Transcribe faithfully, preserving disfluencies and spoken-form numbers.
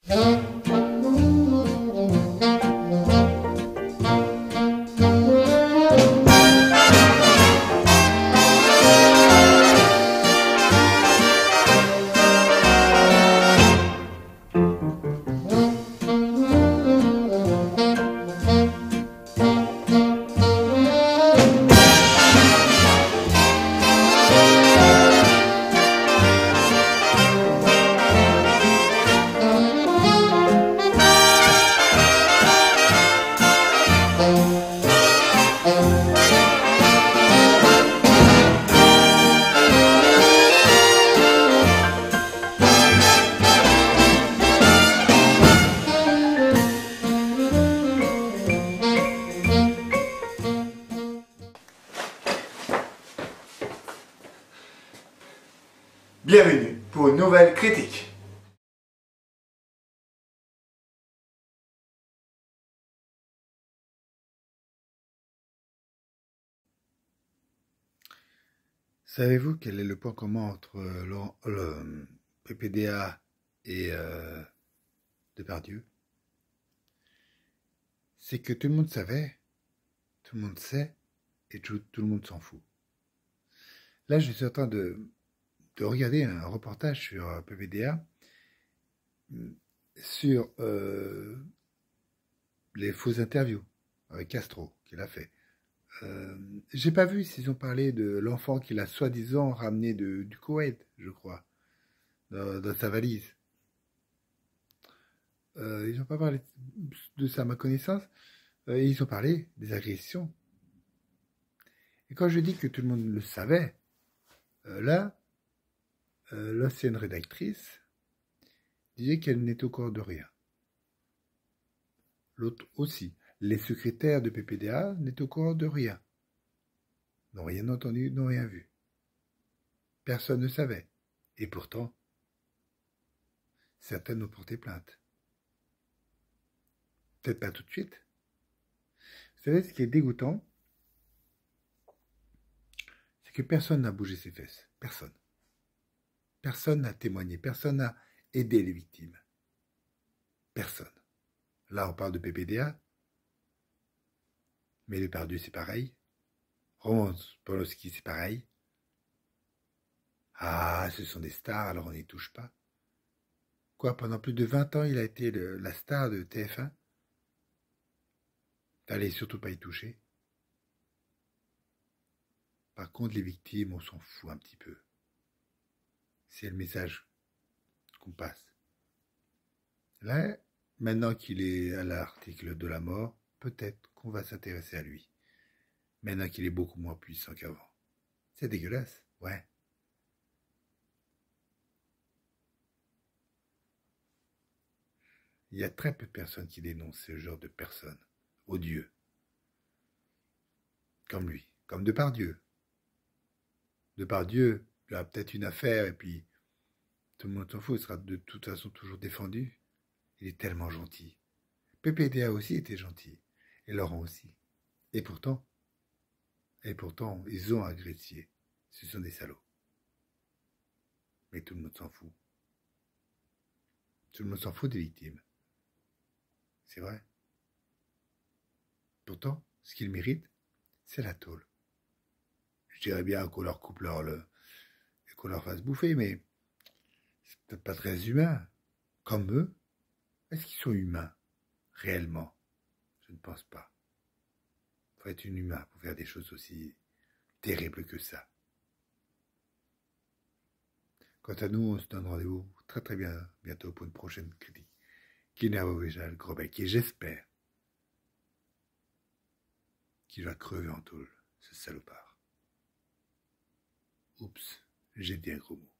Bienvenue pour une nouvelle critique. Savez-vous quel est le point commun entre le, le P P D A et euh, Depardieu? C'est que tout le monde savait, tout le monde sait, et tout, tout le monde s'en fout. Là, je suis en train de, de regarder un reportage sur euh, P P D A, sur euh, les fausses interviews avec Castro, qu'il a fait. Euh, j'ai pas vu s'ils ont parlé de l'enfant qu'il a soi-disant ramené de, du Koweït, je crois, dans, dans sa valise. Euh, ils n'ont pas parlé de ça à ma connaissance. Euh, ils ont parlé des agressions. Et quand je dis que tout le monde le savait, euh, là, euh, l'ancienne rédactrice disait qu'elle n'était au courant de rien. L'autre aussi. Les secrétaires de P P D A n'étaient au courant de rien. N'ont rien entendu, n'ont rien vu. Personne ne savait. Et pourtant, certaines ont porté plainte. Peut-être pas tout de suite. Vous savez, ce qui est dégoûtant, c'est que personne n'a bougé ses fesses. Personne. Personne n'a témoigné. Personne n'a aidé les victimes. Personne. Là, on parle de P P D A. Mais Depardieu, c'est pareil. Roman Polanski, c'est pareil. Ah, ce sont des stars, alors on n'y touche pas. Quoi, pendant plus de vingt ans, il a été le, la star de T F un? Fallait surtout pas y toucher. Par contre, les victimes, on s'en fout un petit peu. C'est le message qu'on passe. Là, maintenant qu'il est à l'article de la mort, peut-être qu'on va s'intéresser à lui. Maintenant qu'il est beaucoup moins puissant qu'avant. C'est dégueulasse, ouais. Il y a très peu de personnes qui dénoncent ce genre de personnes, odieux. Comme lui, comme Depardieu. Depardieu, il a peut-être une affaire et puis tout le monde s'en fout, il sera de toute façon toujours défendu. Il est tellement gentil. P P D A aussi était gentil. Et Laurent aussi. Et pourtant, et pourtant, ils ont agressé. Ce sont des salauds. Mais tout le monde s'en fout. Tout le monde s'en fout des victimes. C'est vrai. Pourtant, ce qu'ils méritent, c'est la tôle. Je dirais bien qu'on leur coupe leur le et qu'on leur fasse bouffer, mais c'est peut-être pas très humain. Comme eux, est-ce qu'ils sont humains, réellement? Je ne pense pas. Il faut être un humain pour faire des choses aussi terribles que ça. Quant à nous, on se donne rendez-vous très très bien bientôt pour une prochaine critique. Qui n'est pas le gros bec, et j'espère qu'il va crever en tôle, ce salopard. Oups, j'ai dit un gros mot.